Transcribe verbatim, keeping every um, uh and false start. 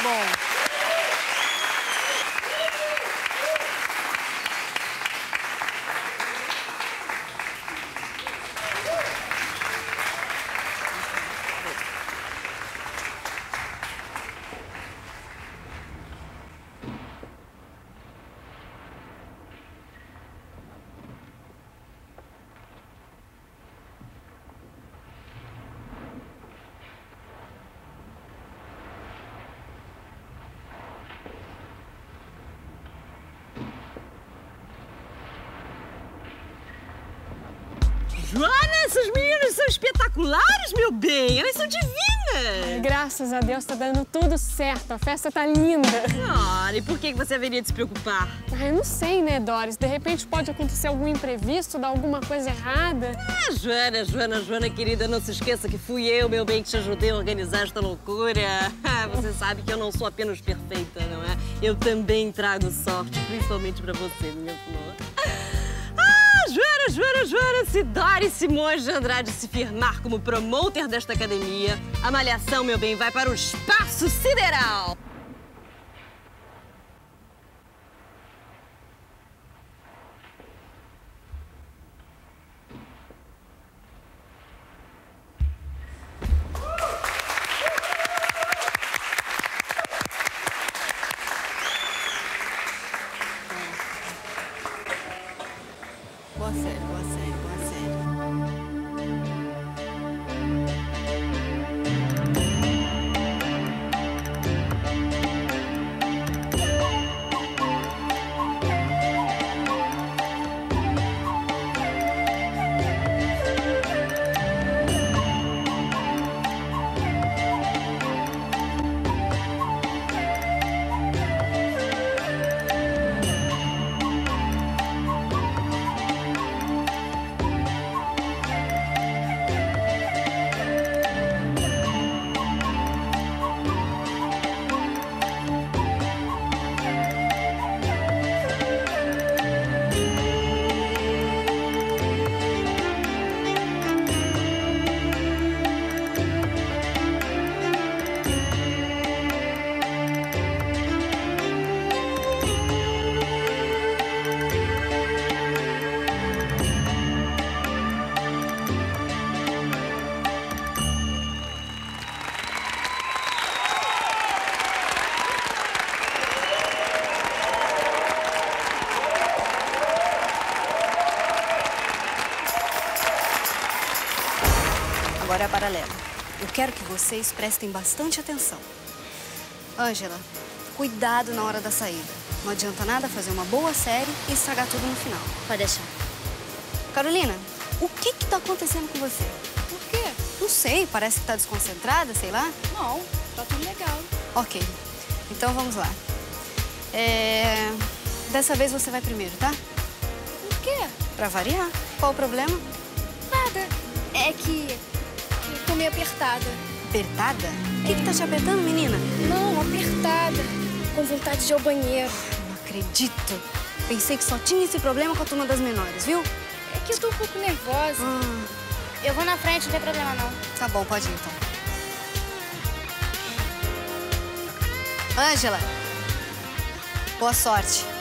bom. Joana, essas meninas são espetaculares, meu bem. Elas são divinas. Ai, graças a Deus, tá dando tudo certo. A festa tá linda. Senhora, e por que você haveria de se preocupar? Ai, eu não sei, né, Doris? De repente pode acontecer algum imprevisto, dar alguma coisa errada. Ah, Joana, Joana, Joana, querida, não se esqueça que fui eu, meu bem, que te ajudei a organizar esta loucura. Você sabe que eu não sou apenas perfeita, não é? Eu também trago sorte, principalmente pra você, minha flor. Joana, Joana, Joana, se Doris Simões de Andrade se firmar como promoter desta academia, a Malhação, meu bem, vai para o espaço sideral. Boa série, boa série, boa série. Agora é a paralela. Eu quero que vocês prestem bastante atenção. Ângela, cuidado na hora da saída. Não adianta nada fazer uma boa série e estragar tudo no final. Pode deixar. Carolina, o que que tá acontecendo com você? Por quê? Não sei, parece que tá desconcentrada, sei lá. Não, tá tudo legal. Ok, então vamos lá. É... Dessa vez você vai primeiro, tá? Por quê? Pra variar. Qual o problema? Nada. É que eu tô meio apertada. Apertada? O que que tá te apertando, menina? Não, apertada. Com vontade de ir ao banheiro. Não acredito. Pensei que só tinha esse problema com a turma das menores, viu? É que eu tô um pouco nervosa. Hum. Eu vou na frente, não tem problema não. Tá bom, pode ir então. Ângela, boa sorte.